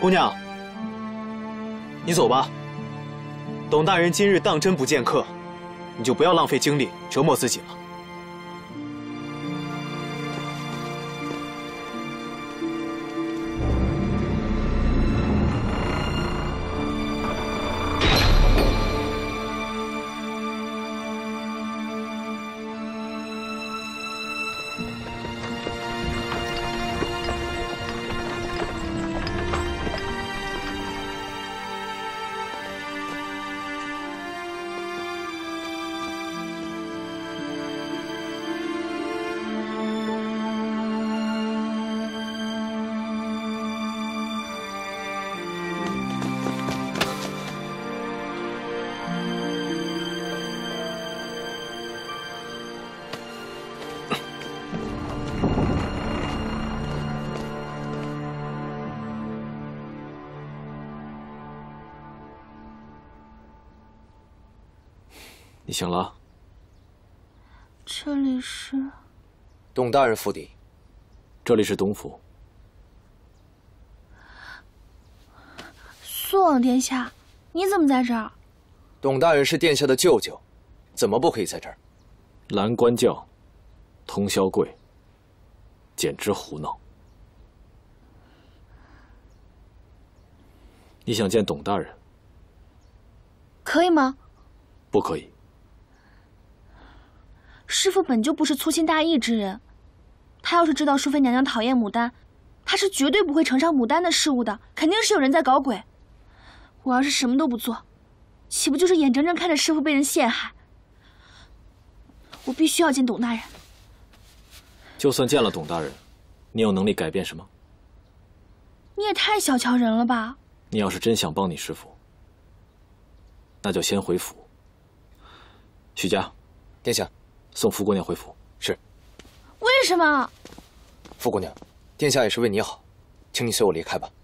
姑娘，你走吧。董大人今日当真不见客，你就不要浪费精力折磨自己了。 你醒了？ 这里是董大人府邸。 这里是董府。 肃王殿下，你怎么在这儿？ 董大人是殿下的舅舅，怎么不可以在这儿？ 蓝官教，通宵贵，简直胡闹。你想见董大人？ 可以吗？ 不可以。 师父本就不是粗心大意之人，他要是知道淑妃娘娘讨厌牡丹，他是绝对不会呈上牡丹的事物的，肯定是有人在搞鬼。我要是什么都不做，岂不就是眼睁睁看着师父被人陷害？我必须要见董大人。 就算见了董大人，你有能力改变什么？ 你也太小瞧人了吧！ 你要是真想帮你师父，那就先回府。许家， 殿下。 送福姑娘回府。 是。 为什么？ 福姑娘，殿下也是为你好，请你随我离开吧。